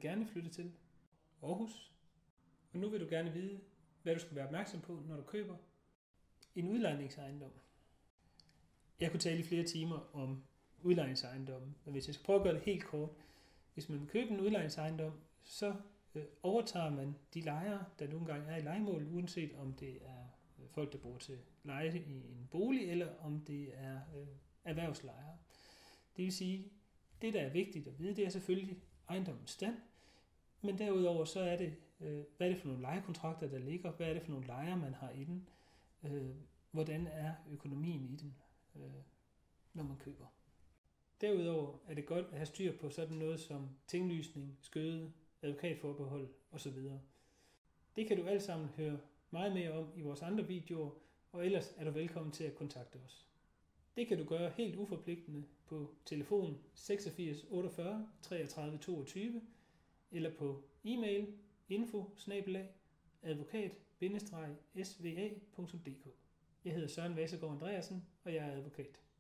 gerne flytte til? Aarhus. Og nu vil du gerne vide, hvad du skal være opmærksom på, når du køber en udlejningsejendom. Jeg kunne tale i flere timer om udlejningsejendommen, men hvis jeg skal prøve at gøre det helt kort. Hvis man vil købe en udlejningsejendom, så overtager man de lejere, der nogle gange er i lejemål, uanset om det er folk, der bor til leje i en bolig, eller om det er erhvervslejere. Det vil sige, det der er vigtigt at vide, det er selvfølgelig ejendommens stand, men derudover så er det, hvad er det for nogle lejekontrakter, der ligger, hvad er det for nogle lejere, man har i den, hvordan er økonomien i den, når man køber. Derudover er det godt at have styr på sådan noget som tinglysning, skøde, advokatforbehold osv. Det kan du alt sammen høre meget mere om i vores andre videoer, og ellers er du velkommen til at kontakte os. Det kan du gøre helt uforpligtende på telefon 86 48 33 22 eller på e-mail info@advokat-sva.dk. Jeg hedder Søren Vassegaard Andreasen, og jeg er advokat.